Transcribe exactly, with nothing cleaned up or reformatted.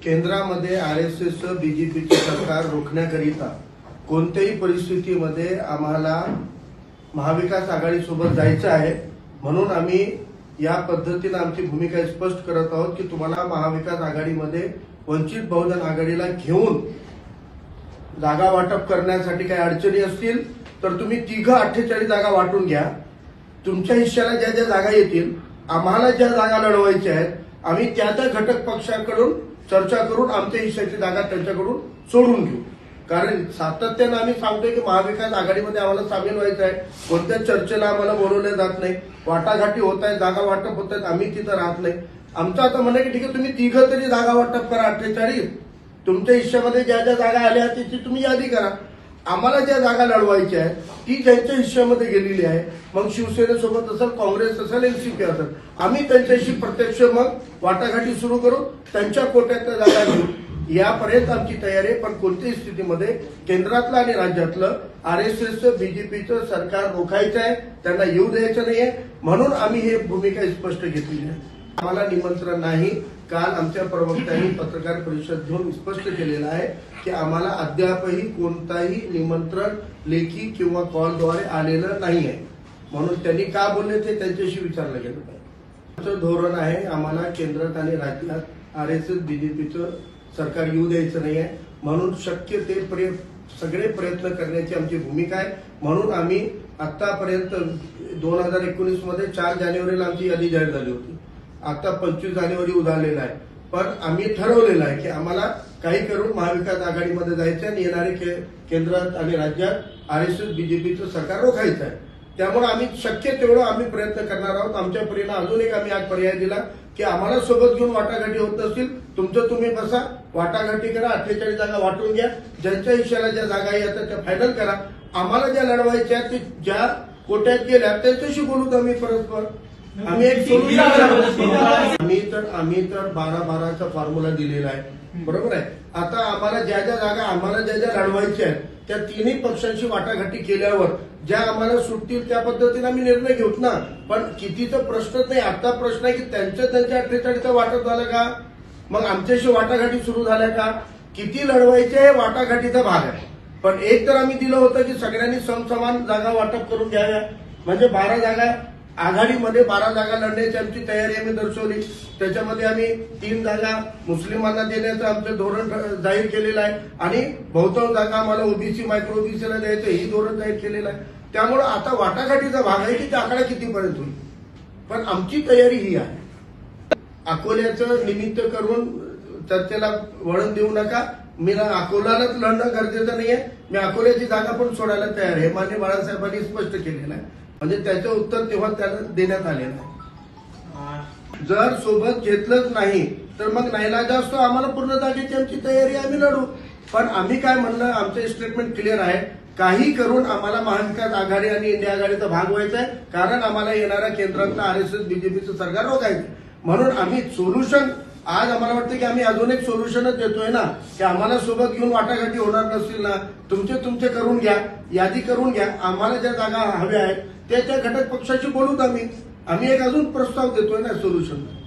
केंद्रामध्ये आरएसएस बीजेपीचे सरकार रोखण्याकरिता कोणत्याही परिस्थितीमध्ये आम्हाला महाविकास आघाडीसोबत जायचं आहे। म्हणून आम्ही या पद्धतीने आमची भूमिका स्पष्ट करत आहोत की तुम्हाला महाविकास आघाडीमध्ये वंचित बहुजन आघाडीला घेऊन जागा वाटप करण्यासाठी काही अडचणी असतील तर तुम्ही तिघ अठ्ठेचाळीस जागा वाटून घ्या। तुमच्या हिश्श्याला ज्या ज्या जागा येतील, आम्हाला ज्या जागा लढवायच्या आहेत, आम्ही त्या त्या घटक पक्षाकडून चर्चा करून आमच्या हिश्श्याची जागा त्यांच्याकडून सोडून घेऊ। कारण सातत्याने आम्ही सांगतोय की महाविकास आघाडीमध्ये आम्हाला सामील व्हायचं आहे। कोणत्या चर्चेला आम्हाला बोलवलं जात नाही, वाटाघाटी होत आहे, जागा वाटप होत आहेत, आम्ही तिथं राहत नाही। आमचं आता म्हणणं की ठीक आहे, तुम्ही तिघं तरी जागा वाटप करा अठ्ठेचाळीस, तुमच्या हिश्श्यामध्ये ज्या ज्या जागा आल्या त्याची तुम्ही यादी करा। आम्हाला ज्या जागा लढवायच्या आहेत ती त्यांच्या हिश्श्यामध्ये गेलेली आहे। मग शिवसेनेसोबत असेल, काँग्रेस असेल, एनसीपी असेल, आम्ही त्यांच्याशी प्रत्यक्ष मग वाटाघाटी सुरू करू, त्यांच्या कोट्यातल्या जागा घेऊ। यापर्यंत आमची तयारी आहे। पण कोणत्याही स्थितीमध्ये केंद्रातलं आणि राज्यातलं आरएसएस बीजेपीचं सरकार रोखायचं आहे, त्यांना येऊ द्यायचं नाहीये। म्हणून आम्ही ही भूमिका स्पष्ट घेतलेली आहे। आम्हाला निमंत्रण नाही। काल आमच्या प्रवक्त्यांनी पत्रकार परिषद घेऊन स्पष्ट केलेलं आहे की आम्हाला अद्यापही कोणताही निमंत्रण लेखी किंवा कॉलद्वारे आलेलं नाहीये। म्हणून त्यांनी का बोलले ते त्यांच्याशी विचारलं गेलं पाहिजे। आमचं धोरण आहे, आम्हाला केंद्रात आणि राज्यात आरएसएस बीजेपीचं सरकार येऊ द्यायचं नाहीये। म्हणून शक्य ते प्रय सगळे प्रयत्न करण्याची आमची भूमिका आहे। म्हणून आम्ही आतापर्यंत दोन हजार एकोणीस मध्ये चार जानेवारीला आमची यादी जाहीर झाली होती। आता पंचवीस जानेवारी उद्यालेला आहे, पण आम्ही ठरवलेलं आहे की आम्हाला काही करून महाविकास आघाडीमध्ये जायचं आणि येणारे केंद्रात आणि राज्यात आरएसएस बीजेपीचं सरकार रोखायचं आहे। त्यामुळे आम्ही शक्य तेवढं आम्ही प्रयत्न करणार आहोत। आमच्या परीने अजून एक आम्ही आज पर्याय दिला की आम्हाला सोबत घेऊन वाटाघाटी होत नसतील, तुमचं तुम्ही बसा, वाटाघाटी करा, अठ्ठेचाळीस जागा वाटून घ्या, ज्यांच्या हिश्श्याला ज्या जागा येतात त्या फायनल करा। आम्हाला ज्या लढवायच्या ते ज्या कोट्यात गेल्या त्यांच्याशी बोलूत आम्ही परस्पर। आम्ही एक सोल्युशन आम्ही तर आम्ही तर बारा बाराचा फॉर्म्युला दिलेला आहे, बरोबर आहे। आता आम्हाला ज्या ज्या जागा आम्हाला ज्या ज्या लढवायच्या आहेत त्या तिन्ही पक्षांशी वाटाघाटी केल्यावर ज्या आम्हाला सुटतील त्या पद्धतीने आम्ही निर्णय घेऊत ना। पण कितीचा प्रश्नच नाही, आता प्रश्न आहे की त्यांच्या त्यांच्या अठ्ठेचाळीसचा वाटप झालं का, मग आमच्याशी वाटाघाटी सुरू झाल्या का, किती लढवायचे हे वाटाघाटीचा भाग आहे। पण एक तर आम्ही दिलं होतं की सगळ्यांनी समसमान जागा वाटप करून घ्याव्या, म्हणजे बारा जागा आघाडीमध्ये बारा जागा लढण्याची आमची तयारी आम्ही दर्शवली। त्याच्यामध्ये आम्ही तीन जागा मुस्लिमांना देण्याचं आमचं धोरण जाहीर केलेलं आहे आणि बहुतांश जागा आम्हाला ओबीसी मायक्रो ओबीसीला द्यायचं ही धोरण जाहीर केलेलं आहे। त्यामुळे आता वाटाघाटीचा भाग आहे की ते आकडा कितीपर्यंत होईल, पण आमची तयारी ही आहे। अकोल्याचं निमित्त करून चर्चेला वळण देऊ नका। मी अकोल्यालाच लढणं गरजेचं नाहीये, मी अकोल्याची जागा पण सोडायला तयार आहे, माननीय बाळासाहेबांनी स्पष्ट केलेलं आहे। म्हणजे त्याचं उत्तर तेव्हा त्याला देण्यात आलेलं आहे। जर सोबत घेतलंच नाही तर मग नाईलाजास्तव आम्हाला पूर्ण जागेची आमची तयारी, आम्ही लढू। पण आम्ही काय म्हणलं, आमचं स्टेटमेंट क्लिअर आहे, काही करून आम्हाला महाविकास आघाडी आणि इंडिया आघाडीचा भाग व्हायचा आहे। कारण आम्हाला येणाऱ्या केंद्रातलं आरएसएस बीजेपीचं सरकार रोखायचं। म्हणून आम्ही सोल्युशन आज आम्हाला वाटतं की आम्ही अजून एक सोल्युशनच देतोय ना की आम्हाला सोबत घेऊन वाटाघाटी होणार नसतील ना, तुमचे तुमचे करून घ्या, यादी करून घ्या, आम्हाला ज्या जागा हव्या आहेत त्या त्या घटक पक्षाशी बोलूत आम्ही आम्ही एक अजून प्रस्ताव देतोय ना सोल्युशन।